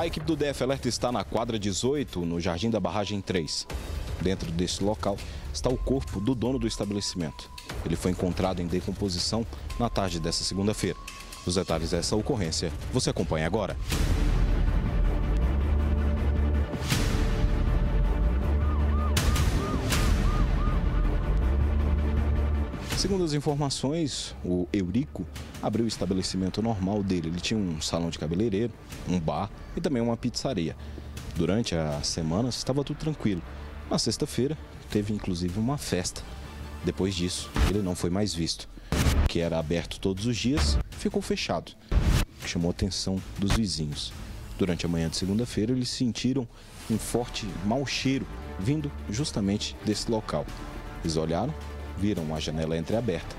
A equipe do DF Alerta está na quadra 18, no Jardim da Barragem 3. Dentro desse local está o corpo do dono do estabelecimento. Ele foi encontrado em decomposição na tarde desta segunda-feira. Os detalhes dessa ocorrência você acompanha agora. Segundo as informações, o Eurico abriu o estabelecimento normal dele. Ele tinha um salão de cabeleireiro, um bar e também uma pizzaria. Durante a semana estava tudo tranquilo. Na sexta-feira teve inclusive uma festa. Depois disso, ele não foi mais visto. O que era aberto todos os dias ficou fechado, o que chamou a atenção dos vizinhos. Durante a manhã de segunda-feira, eles sentiram um forte mau cheiro vindo justamente desse local. Eles olharam, viram a janela entreaberta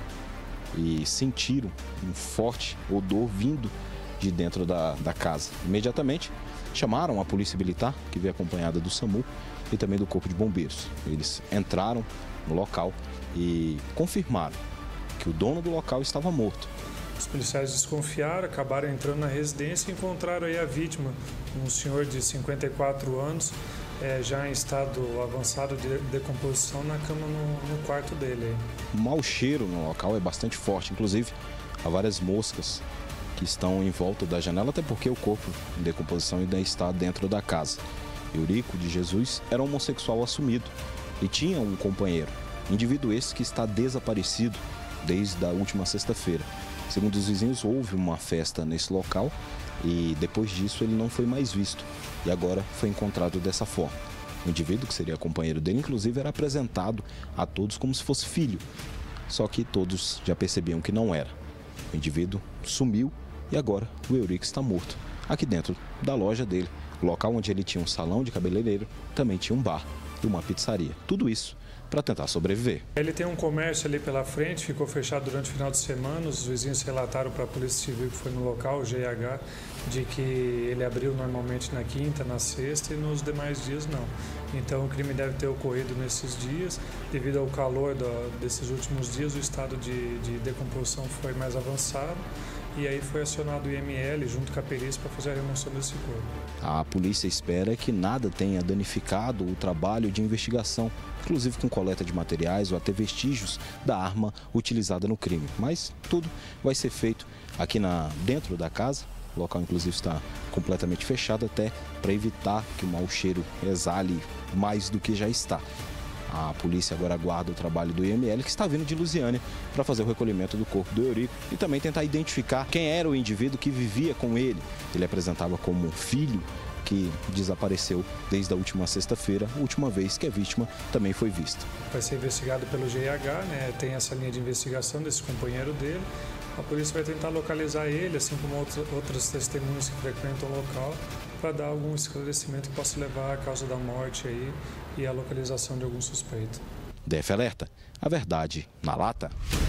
e sentiram um forte odor vindo de dentro da casa. Imediatamente chamaram a polícia militar, que veio acompanhada do SAMU e também do Corpo de Bombeiros. Eles entraram no local e confirmaram que o dono do local estava morto. Os policiais desconfiaram, acabaram entrando na residência e encontraram aí a vítima, um senhor de 54 anos, já em estado avançado de decomposição na cama no quarto dele. O mau cheiro no local é bastante forte, inclusive há várias moscas que estão em volta da janela, até porque o corpo em decomposição ainda está dentro da casa. Eurico de Jesus era um homossexual assumido e tinha um companheiro, indivíduo esse que está desaparecido desde a última sexta-feira. Segundo os vizinhos, houve uma festa nesse local e depois disso ele não foi mais visto e agora foi encontrado dessa forma. O indivíduo, que seria companheiro dele, inclusive era apresentado a todos como se fosse filho, só que todos já percebiam que não era. O indivíduo sumiu e agora o Eurico está morto aqui dentro da loja dele. O local onde ele tinha um salão de cabeleireiro também tinha um bar e uma pizzaria. Tudo isso para tentar sobreviver. Ele tem um comércio ali pela frente, ficou fechado durante o final de semana. Os vizinhos relataram para a Polícia Civil que foi no local, o GH, de que ele abriu normalmente na quinta, na sexta e nos demais dias não. Então o crime deve ter ocorrido nesses dias. Devido ao calor desses últimos dias, o estado de decomposição foi mais avançado. E aí foi acionado o IML junto com a perícia para fazer a remoção desse corpo. A polícia espera que nada tenha danificado o trabalho de investigação, inclusive com coleta de materiais ou até vestígios da arma utilizada no crime. Mas tudo vai ser feito aqui dentro da casa. O local, inclusive, está completamente fechado até para evitar que o mau cheiro exale mais do que já está. A polícia agora aguarda o trabalho do IML, que está vindo de Lusiânia, para fazer o recolhimento do corpo do Eurico e também tentar identificar quem era o indivíduo que vivia com ele. Ele apresentava como um filho que desapareceu desde a última sexta-feira, a última vez que a vítima também foi vista. Vai ser investigado pelo GH, né? Tem essa linha de investigação desse companheiro dele. A polícia vai tentar localizar ele, assim como outras testemunhas que frequentam o local, para dar algum esclarecimento que possa levar à causa da morte aí e à localização de algum suspeito. DF Alerta, a verdade na lata.